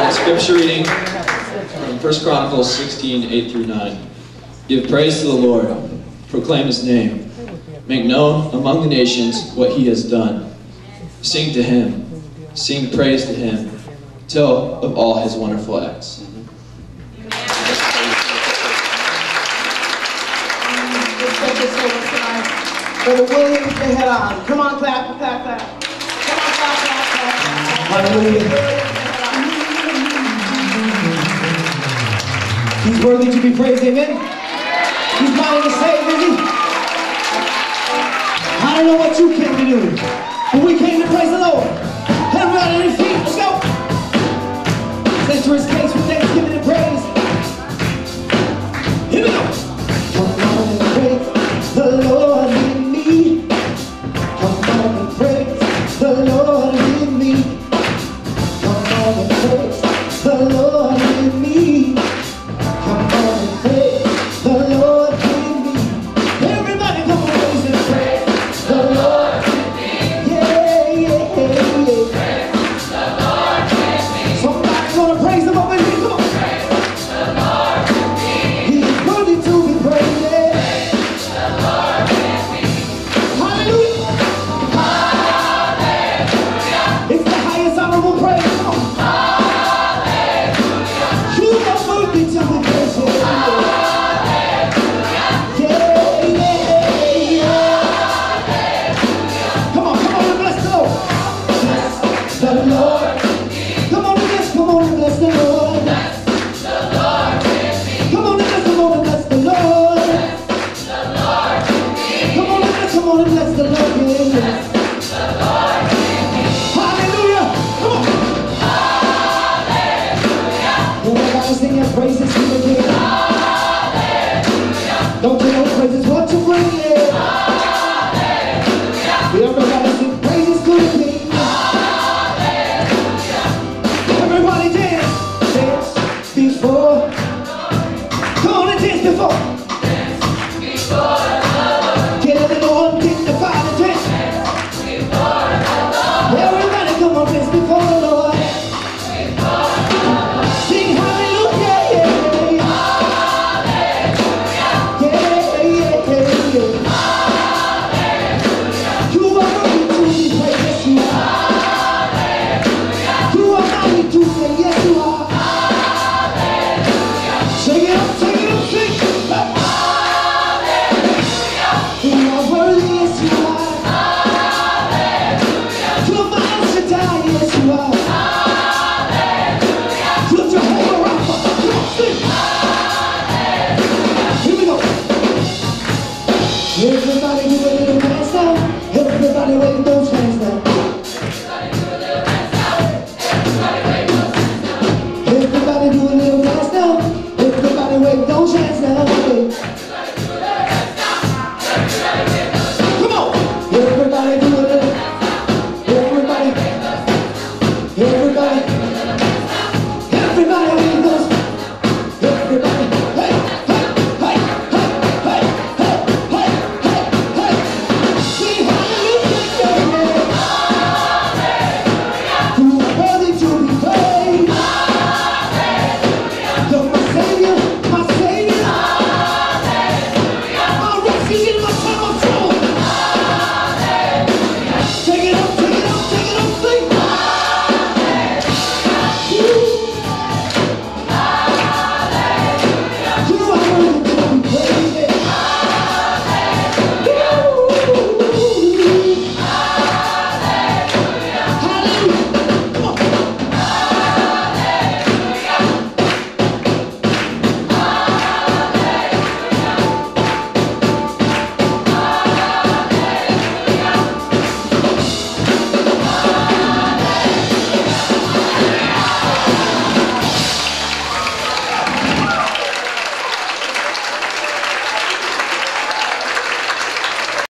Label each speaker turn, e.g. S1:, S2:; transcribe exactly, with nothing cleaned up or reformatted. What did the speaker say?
S1: Scripture reading from First Chronicles sixteen, eight through nine. Give praise to the Lord. Proclaim His name. Make known among the nations what He has done. Sing to Him. Sing praise to Him. Tell of all His wonderful acts.
S2: Brother William Fejeran. Come on, clap, clap, clap. Come on, clap, clap, clap, clap.
S3: Hallelujah. He's worthy to be praised, amen? He's mighty to save, isn't He? I don't know what you came to do, but we came to praise the Lord. Everybody on your feet, let's go. Enter His gates with thanksgiving and praise. Here we go. Come on and praise the Lord in me. Come on and praise the Lord in me. Come on and praise the Lord in me.